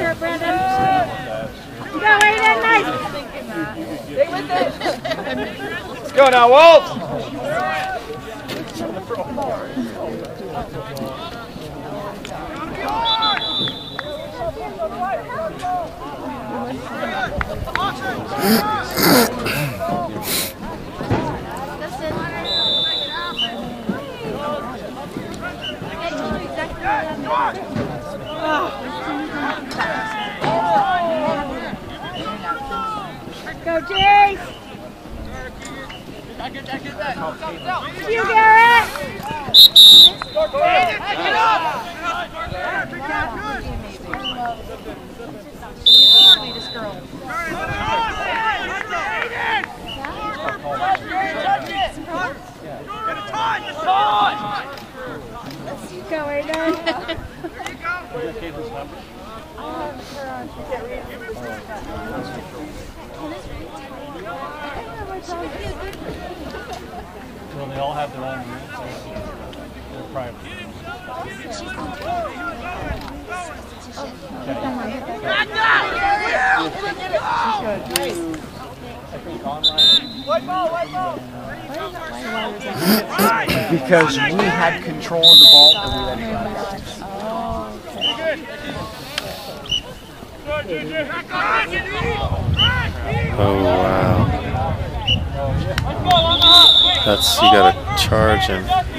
shirt, Brandon. Go, Aiden, nice. Stay with it. Let's go now, Walt. Go, Jace! You, Garrett! Sweetest girl. Go, Aiden. Well, they all have their own room, so they're private. Because we had control of the ball and we let it go. Oh wow. That's, you gotta charge him.